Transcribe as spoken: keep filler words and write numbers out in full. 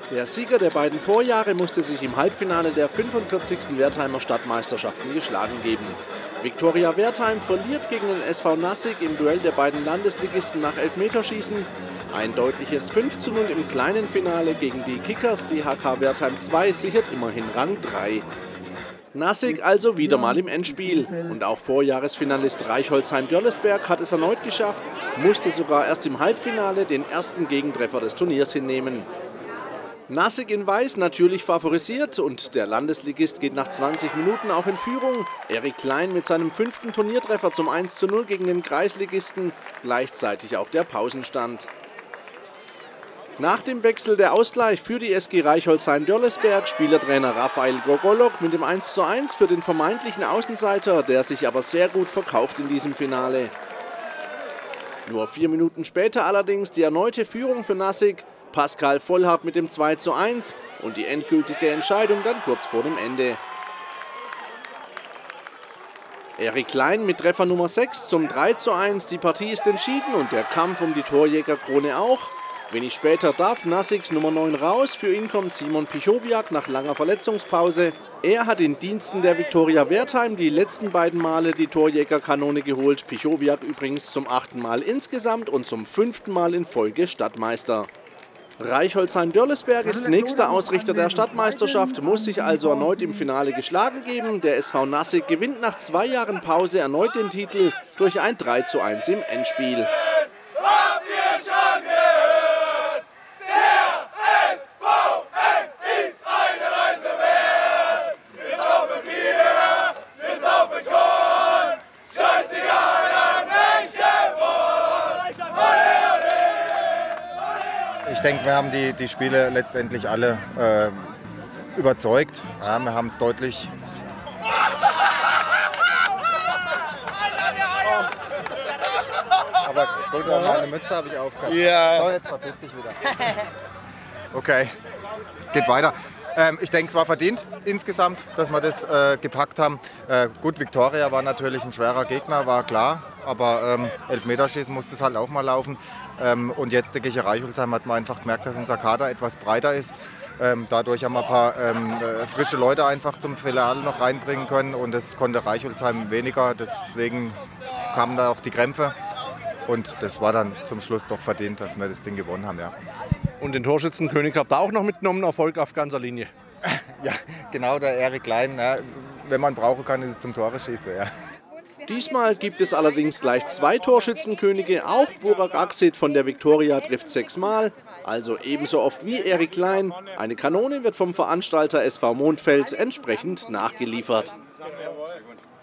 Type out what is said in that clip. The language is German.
Der Sieger der beiden Vorjahre musste sich im Halbfinale der fünfundvierzigsten Wertheimer Stadtmeisterschaften geschlagen geben. Viktoria Wertheim verliert gegen den S V Nassik im Duell der beiden Landesligisten nach Elfmeterschießen. Ein deutliches fünf zu null im kleinen Finale gegen die Kickers D H K Wertheim zwei sichert immerhin Rang drei. Nassik also wieder mal im Endspiel. Und auch Vorjahresfinalist Reichholzheim-Dörlesberg hat es erneut geschafft, musste sogar erst im Halbfinale den ersten Gegentreffer des Turniers hinnehmen. Nassik in Weiß natürlich favorisiert und der Landesligist geht nach zwanzig Minuten auch in Führung. Erik Klein mit seinem fünften Turniertreffer zum eins zu null gegen den Kreisligisten, gleichzeitig auch der Pausenstand. Nach dem Wechsel der Ausgleich für die S G Reichholzheim-Dörlesberg, Spielertrainer Raphael Gogolok mit dem eins zu eins für den vermeintlichen Außenseiter, der sich aber sehr gut verkauft in diesem Finale. Nur vier Minuten später allerdings die erneute Führung für Nassik, Pascal Vollhardt mit dem zwei zu eins und die endgültige Entscheidung dann kurz vor dem Ende. Erik Klein mit Treffer Nummer sechs zum drei zu eins, die Partie ist entschieden und der Kampf um die Torjägerkrone auch. Wenig später darf Nassiks Nummer neun raus, für ihn kommt Simon Pichowiak nach langer Verletzungspause. Er hat in Diensten der Viktoria Wertheim die letzten beiden Male die Torjägerkanone geholt, Pichowiak übrigens zum achten Mal insgesamt und zum fünften Mal in Folge Stadtmeister. Reichholzheim-Dörlesberg ist nächster Ausrichter der Stadtmeisterschaft, muss sich also erneut im Finale geschlagen geben. Der S V Nassik gewinnt nach zwei Jahren Pause erneut den Titel durch ein drei zu eins im Endspiel. Ich denke, wir haben die, die Spiele letztendlich alle äh, überzeugt. Ja, wir haben es deutlich. Aber gut, meine Mütze habe ich aufgehabt. Ja. So, jetzt verpiss dich wieder. Okay, geht weiter. Ähm, ich denke, es war verdient insgesamt, dass wir das äh, gepackt haben. Äh, gut, Viktoria war natürlich ein schwerer Gegner, war klar. Aber ähm, Elfmeterschießen musste es halt auch mal laufen. Ähm, und jetzt, denke ich, Reichholzheim hat man einfach gemerkt, dass unser Kader etwas breiter ist. Ähm, dadurch haben wir ein paar ähm, äh, frische Leute einfach zum Finale noch reinbringen können. Und das konnte Reichholzheim weniger. Deswegen kamen da auch die Krämpfe. Und das war dann zum Schluss doch verdient, dass wir das Ding gewonnen haben. Ja. Und den Torschützenkönig habt ihr auch noch mitgenommen, Erfolg auf ganzer Linie. Ja, genau, der Erik Klein. Ja. Wenn man brauchen kann, ist es zum Tore schießen. Ja. Diesmal gibt es allerdings gleich zwei Torschützenkönige. Auch Burak Aksit von der Viktoria trifft sechsmal, also ebenso oft wie Erik Klein. Eine Kanone wird vom Veranstalter S V Mondfeld entsprechend nachgeliefert.